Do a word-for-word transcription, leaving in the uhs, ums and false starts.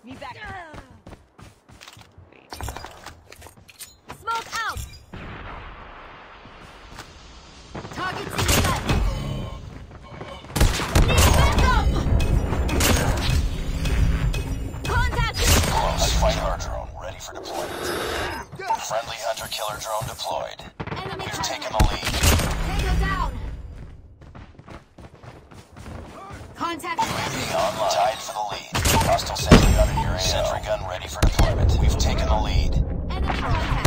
Me back. Smoke out. Targets in sight. Need backup. Contact. Close. Fighter drone ready for deployment. Friendly hunter-killer drone deployed. Enemy We've taken contact. the lead. Tango down. Contact. U A V online. Tied for the lead. Hostile sentry gun in your A O. Sentry gun ready for deployment. We've taken the lead. Enemy contact.